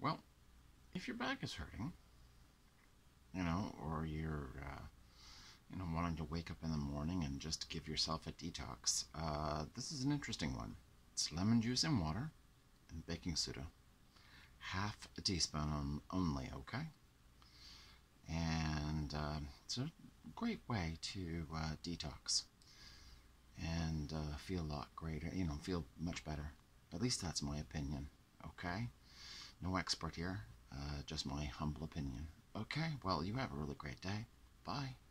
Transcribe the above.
Well, if your back is hurting, or you're, wanting to wake up in the morning and just give yourself a detox, this is an interesting one. It's lemon juice and water and baking soda. Half a teaspoon only, okay? And it's a great way to detox and feel a lot greater, feel much better. At least that's my opinion, okay? No expert here, just my humble opinion. Okay, well, you have a really great day. Bye.